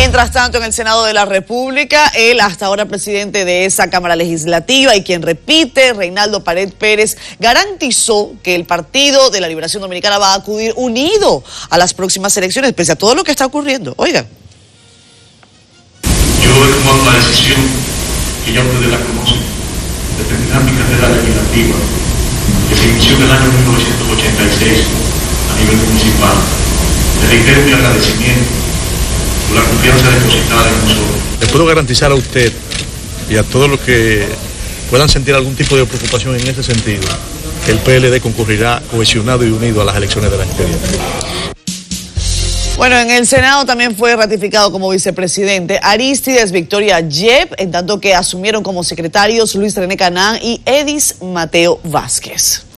Mientras tanto, en el Senado de la República, el hasta ahora presidente de esa Cámara Legislativa y quien repite, Reinaldo Pared Pérez, garantizó que el Partido de la Liberación Dominicana va a acudir unido a las próximas elecciones, pese a todo lo que está ocurriendo. Oigan. Yo he tomado una decisión que ya ustedes la conocen, de terminar mi carrera legislativa, que se inició en el año 1986 a nivel municipal. Le reitero mi agradecimiento por la confianza depositada en nosotros. Le puedo garantizar a usted y a todos los que puedan sentir algún tipo de preocupación en ese sentido, que el PLD concurrirá cohesionado y unido a las elecciones del año que viene. Bueno, en el Senado también fue ratificado como vicepresidente Arístides Victoria Yep, en tanto que asumieron como secretarios Luis René Canán y Edis Mateo Vázquez.